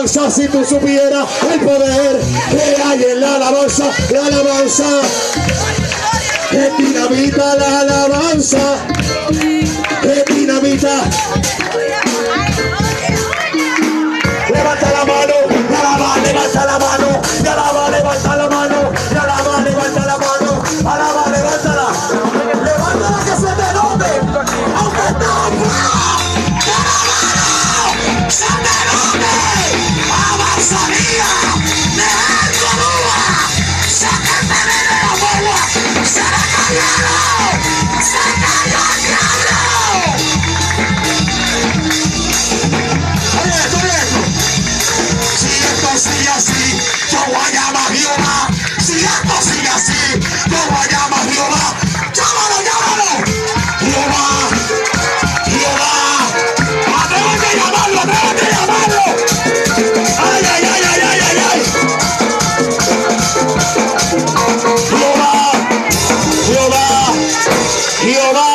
alabanza, si tú supieras el poder que hay en la alabanza, la alabanza. Es dinamita la alabanza, es dinamita. Levanta la mano, y alaba, levanta la mano, y alaba, levanta la mano, y alaba, levanta la mano, alaba, levántala. Levántala que se te note, aunque está se te note. Avanzaría, dejar colúa, se te viene la bola, se le cayeron, se cayó el diablo. Oye, si esto sigue así, yo voy a llamar a Jehová. Si esto sigue así, yo voy a llamar a Jehová. Llámalo, llámalo. Jehová, Jehová. Atrévete a llamarlo, atrévete a llamarlo. Ay, ay, ay, ay, ay, ay, ay. Jehová, Jehová, Jehová.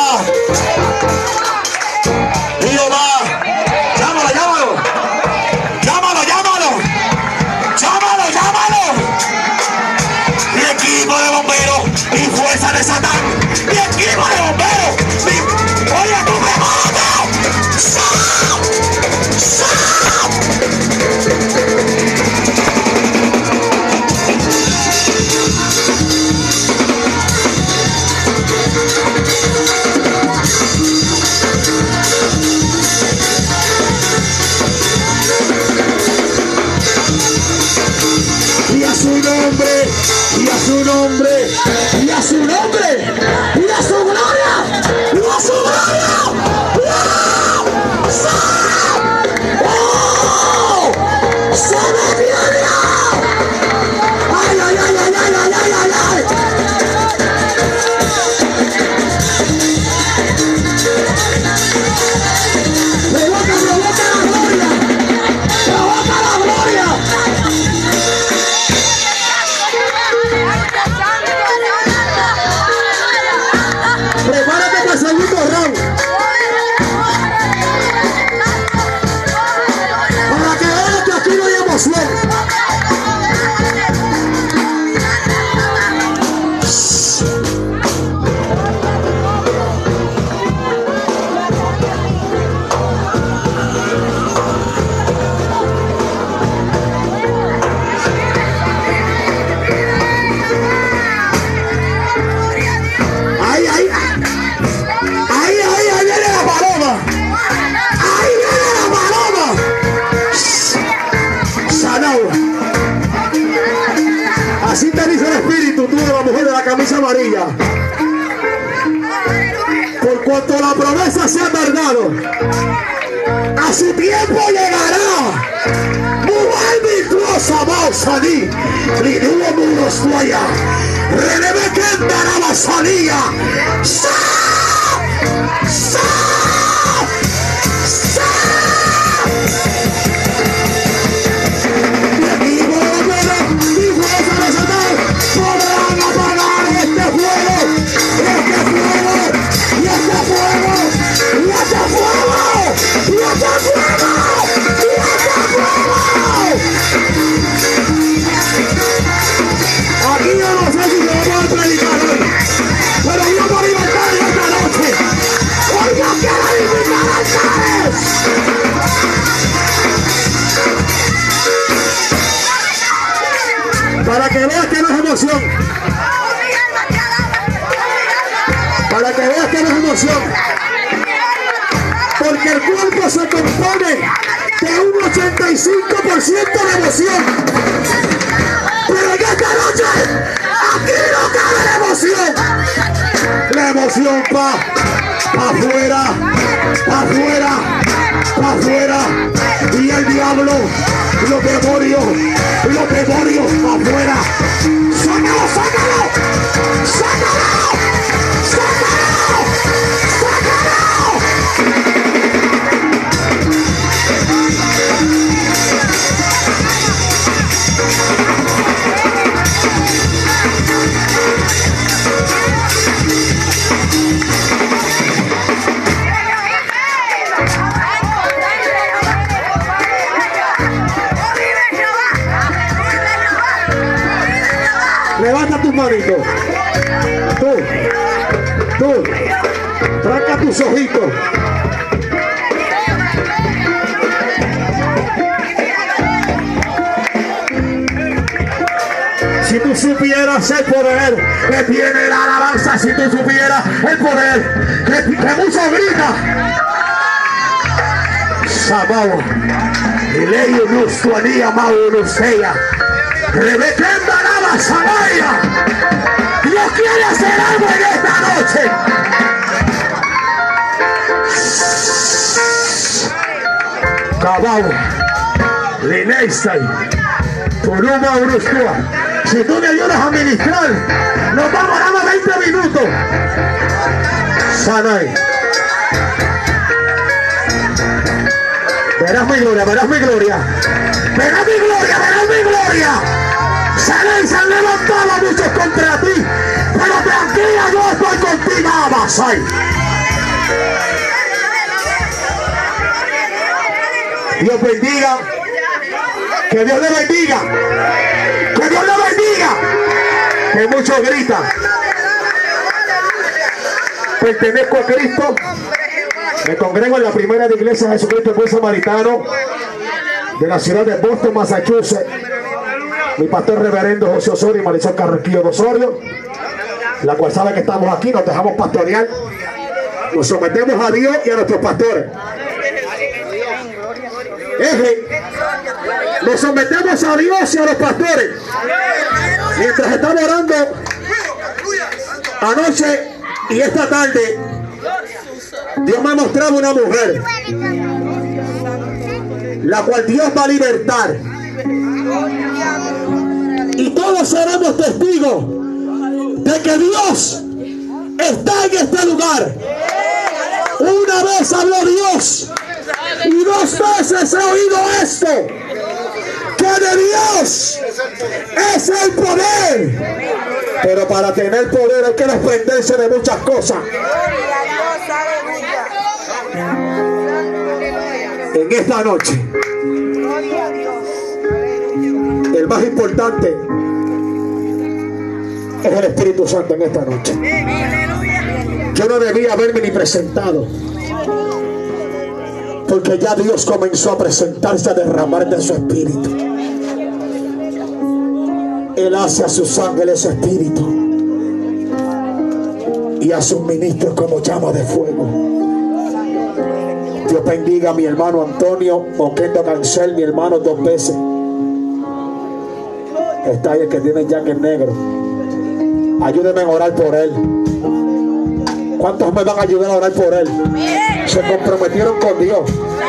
Jehová. Llámalo, llámalo. Llámalo, llámalo. Llámalo, llámalo. Mi equipo de bomberos y fuerza de Satán. Mi equipo de bomberos. Oye, tú me matas. ¡Stop! ¡Stop! Y a su nombre, y a su nombre, y a su nombre, y a su gloria, y a su gloria. ¡Oh! ¡Se me viene! ¡Ay, ay, ay, ay, ay, ay, ay, ay, ay! ¡Provoca, provoca la gloria! ¡Provoca la gloria! Prepárate para el segundo round. Para que vean que aquí no hay emoción. Ahí, ahí. Ahí, ahí, ahí viene la paloma. Ahí viene la paloma. Sanao. Así te dice el espíritu, tú de la mujer de la camisa amarilla. Por cuanto la promesa se ha tardado, a su tiempo llegará. Mujer virtuosa va a salir. Ni dudo muros tuya. Reneve que andará la salida. Podrán apagar este fuego, y este fuego, y este fuego, y este fuego, y este fuego, y este fuego. Aquí yo no sé si se va a poder predicar hoy, pero yo por libertad esta noche. Hoy yo quiero invitar a ustedes. Para que veas que no es emoción. Para que veas que no es emoción. Porque el cuerpo se compone de un 85% de emoción. Pero en esta noche, aquí no cabe la emoción. La emoción pa' afuera, pa' afuera, pa' afuera. Y el diablo, los demonios pa' afuera. ¡Sácalo, sácalo! ¡Sácalo! ¡Sácalo! hermanito. Tú, tranca tus ojitos. Si tú supieras el poder que tiene la alabanza, si tú supieras el poder que mucho grita. Sabao, Ileyo Nustuanía Maurusea, Rebekemba Lava Sabaya. Dios quiere hacer algo en esta noche. Cabao, Lineistai, Turuma Urustua. Si tú me ayudas a ministrar, nos vamos a dar 20 minutos. Sanay. Verás mi gloria, verás mi gloria. Verás mi gloria, verás mi gloria. Sanay, se han levantado muchos contra ti, pero tranquila, yo estoy contigo, Abasai. Dios bendiga. Que Dios le bendiga. Que Dios le bendiga. Que muchos gritan. Pertenezco a Cristo. Me congrego en la primera de iglesia de Jesucristo el Buen Samaritano de la ciudad de Boston, Massachusetts. Mi pastor reverendo José Osorio y Marisol Carrequillo de Osorio, la cual sabe que estamos aquí, nos dejamos pastorear, nos sometemos a Dios y a nuestros pastores. Nos sometemos a Dios y a los pastores. Mientras estamos orando anoche y esta tarde, Dios me ha mostrado una mujer, la cual Dios va a libertar. Y todos seremos testigos de que Dios está en este lugar. Una vez habló Dios y 2 veces he oído esto, que de Dios es el poder, pero para tener poder hay que desprenderse de muchas cosas. En esta noche, el más importante es el Espíritu Santo en esta noche. Yo no debía haberme ni presentado, porque ya Dios comenzó a presentarse, a derramar de su Espíritu. Él hace a sus ángeles espíritu y a sus ministros como llama de fuego. Dios bendiga a mi hermano Antonio Oquendo Cancel, mi hermano 2 veces. Está ahí el que tiene jacket negro. Ayúdenme a orar por él. ¿Cuántos me van a ayudar a orar por él? Se comprometieron con Dios.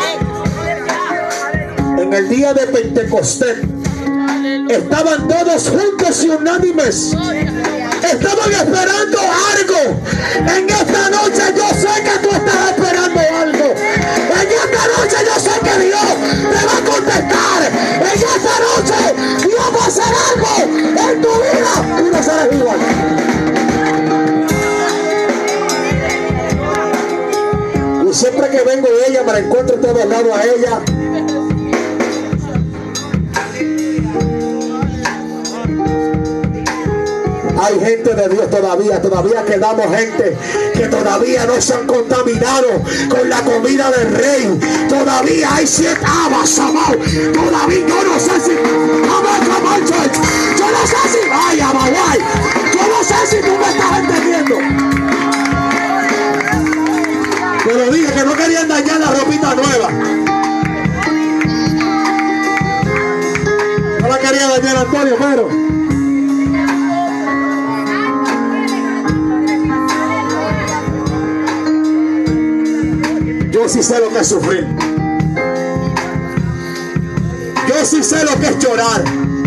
En el día de Pentecostés estaban todos juntos y unánimes. Estaban esperando algo. En esta noche yo sé que tú estás esperando algo. En esta noche yo sé que Dios te va a contestar. En esta noche Dios va a hacer algo en tu vida y no serás igual. Y siempre que vengo de ella me la encuentro a todos lados a ella. Hay gente de Dios todavía quedamos gente que todavía no se han contaminado con la comida del rey. Todavía hay 7 habas, amado. Todavía yo no sé si, yo no sé si vaya, Mawai. Yo no sé si tú me estás entendiendo. Pero dije que no querían dañar la ropita nueva. No la quería dañar Antonio, pero yo sí sé lo que es sufrir. Yo sí sé lo que es llorar.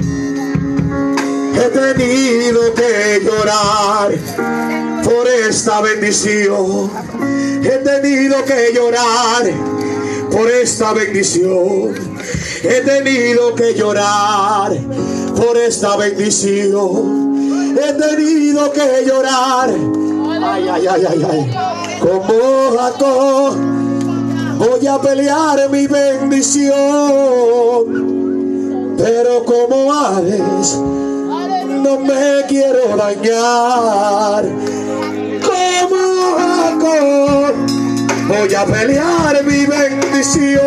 He tenido que llorar por esta bendición. He tenido que llorar por esta bendición. He tenido que llorar por esta bendición. He tenido que llorar. Ay, ay, ay, ay, ay. Como Jacob voy a pelear mi bendición, pero como Hades no me quiero dañar. Como Jacob voy a pelear mi bendición,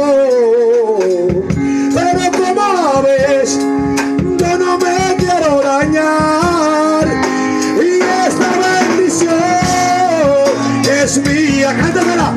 pero como ves, yo no me quiero dañar. Y esta bendición es mía. Cántamela.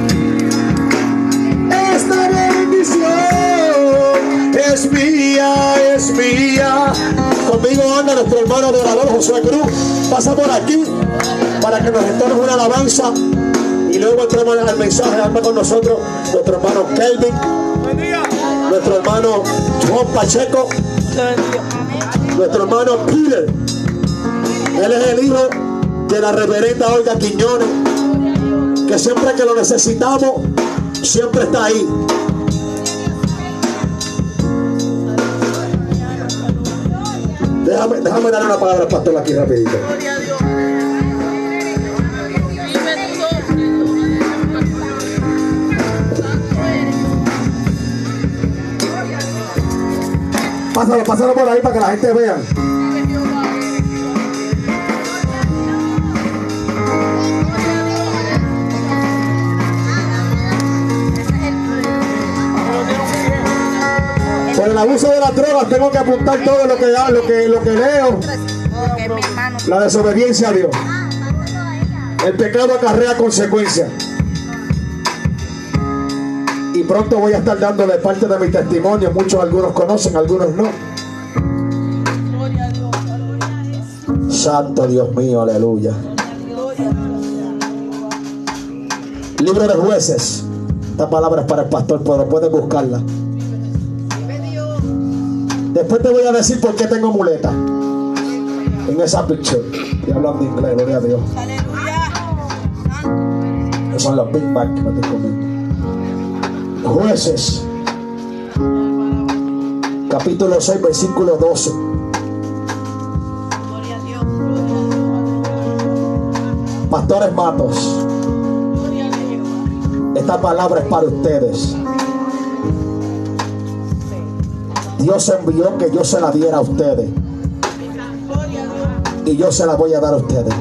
Esta bendición es mía, es mía. Conmigo anda nuestro hermano adorador Josué Cruz. Pasa por aquí para que nos entones una alabanza y luego entremos al mensaje. Anda con nosotros nuestro hermano Kelvin, nuestro hermano Juan Pacheco, nuestro hermano Peter. Él es el hijo de la reverenda Olga Quiñones, que siempre que lo necesitamos siempre está ahí. Déjame darle una palabra al pastor aquí rapidito. Pásalo por ahí para que la gente vea. Por el abuso de las drogas tengo que apuntar todo lo que leo. La desobediencia a Dios. El pecado acarrea consecuencias. Y pronto voy a estar dándole parte de mi testimonio. Algunos conocen, algunos no. Santo Dios mío, aleluya. Libro de Jueces. Esta palabra es para el pastor, pero puedes buscarla. Después te voy a decir por qué tengo muleta en esa picture. Estoy hablando inglés, gloria a Dios. Esos son los Big Mac que me estoy comiendo. Jueces, capítulo 6, versículo 12. Pastores Matos, esta palabra es para ustedes. Dios envió que yo se la diera a ustedes, y yo se la voy a dar a ustedes.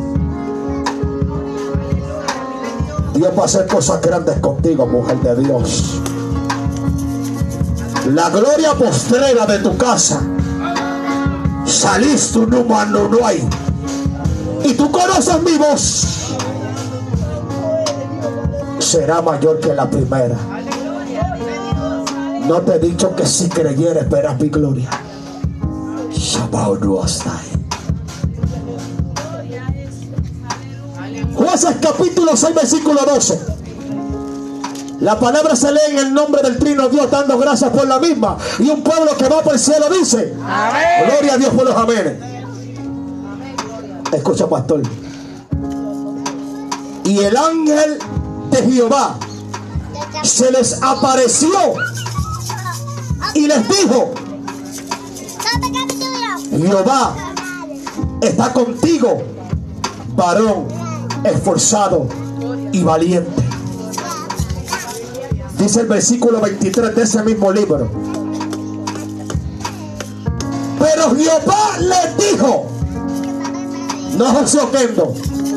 Dios va a hacer cosas grandes contigo, mujer de Dios. La gloria postrera de tu casa, saliste un humano no hay, y tú conoces mi voz, será mayor que la primera. No te he dicho que si creyeres verás mi gloria. Jueces capítulo 6 versículo 12. La palabra se lee en el nombre del Trino Dios, dando gracias por la misma. Y un pueblo que va por el cielo dice: amén. Gloria a Dios por los amenes. Escucha, pastor. Y el ángel de Jehová se les apareció y les dijo: Jehová está contigo, varón esforzado y valiente. Dice el versículo 23 de ese mismo libro. Pero Jehová les dijo, no Josué Oquendo,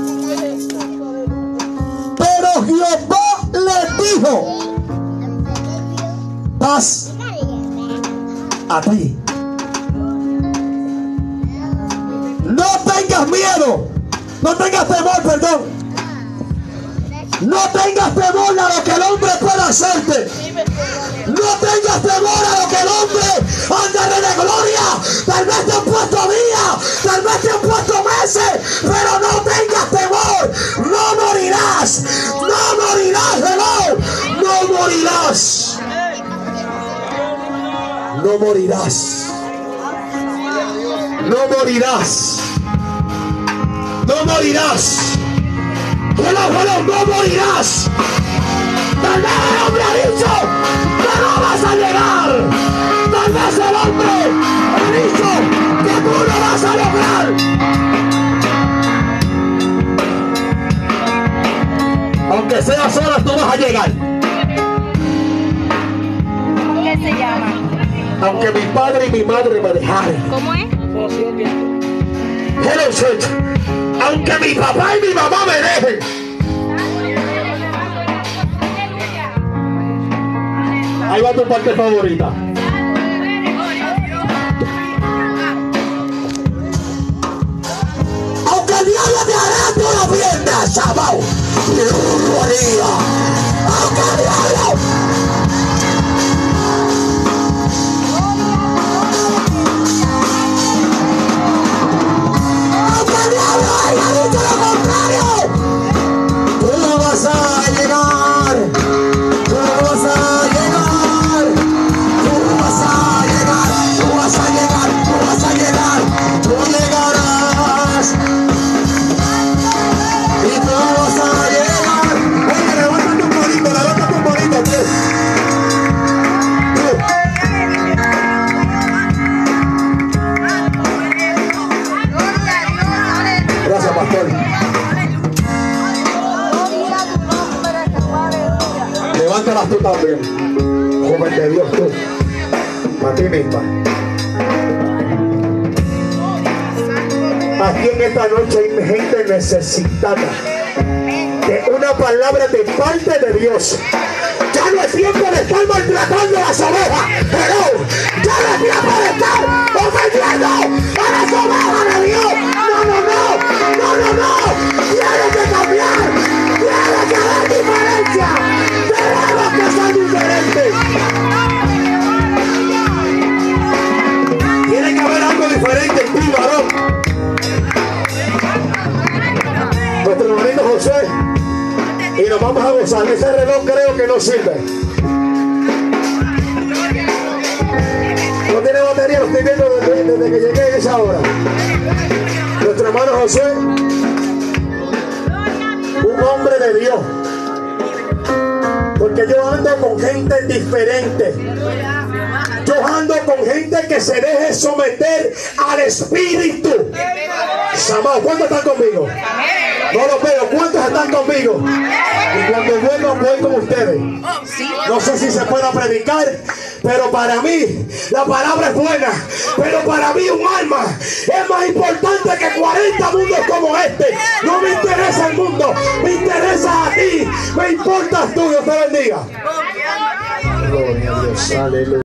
pero Jehová les dijo: paz a ti. No tengas miedo, no tengas temor, perdón. No tengas temor a lo que el hombre pueda hacerte. No tengas temor a lo que el hombre anda de gloria. Tal vez te han puesto días, tal vez te han puesto meses, pero no tengas temor. No morirás, no morirás, hello. No morirás. No morirás. No morirás. No morirás. No morirás. Tal vez el hombre ha dicho que no vas a llegar. Tal vez el hombre ha dicho que tú no vas a lograr. Aunque sea sola, tú vas a llegar. ¿Qué se llama? Aunque mi padre y mi madre me dejaran. ¿Cómo es? Hello, church. Aunque mi papá y mi mamá me dejen, ahí va tu parte favorita. Aunque el diablo te arrastre la pierna, chaval, aunque el diablo. Gracias, pastor. Levántalas tú también, joven de Dios, tú, para ti misma. Aquí en esta noche hay gente necesitada de una palabra de parte de Dios. Ya no es tiempo de estar maltratando a las ovejas, pero ya no es tiempo de estar ofendiendo a las ovejas de Dios. No. Tienes que cambiar. Tienes que haber diferencia. Tenemos que ser diferentes. Tiene que haber algo diferente en ti, varón. Nuestro hermanito José. Y nos vamos a gozar. Ese reloj creo que no sirve. No tiene batería, lo estoy viendo desde que llegué a esa hora. Nuestro hermano José, un hombre de Dios, porque yo ando con gente diferente. Yo ando con gente que se deje someter al Espíritu. Samao, ¿cuántos están conmigo? No los veo. ¿Cuántos están conmigo? Y cuando vuelvo voy con ustedes. No sé si se pueda predicar, pero para mí la palabra es buena. Pero para mí un alma es más importante que 40 mundos como este. No me interesa el mundo, me interesa a ti. Me importas tú. Dios te bendiga. Gloria a Dios. Aleluya.